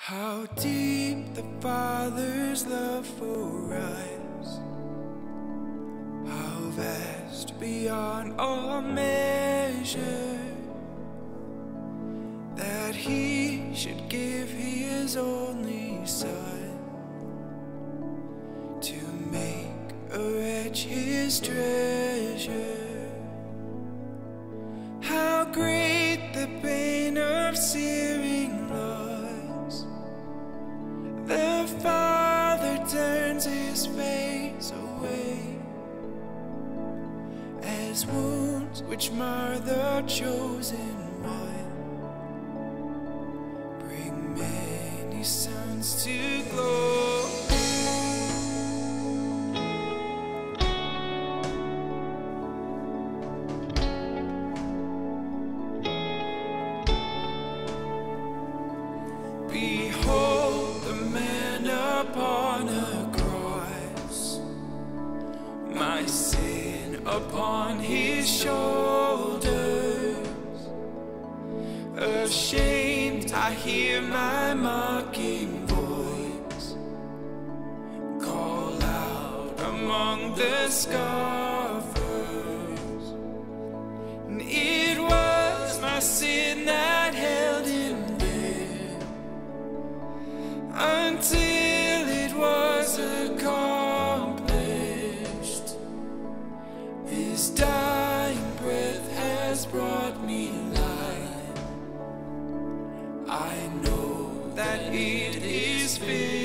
How deep the Father's love for us, how vast beyond all measure, that He should give His only Son to make a wretch His treasure. How great the pain of searing loss, the Father turns His face away, as wounds which mar the chosen one bring many sons to glory. Behold the man upon a cross, my sin upon His shoulders. Ashamed, I hear my mocking voice call out among the scoffers. And it was my sin that held Him there until it was accomplished. This dying breath has brought me life. I know that it is finished.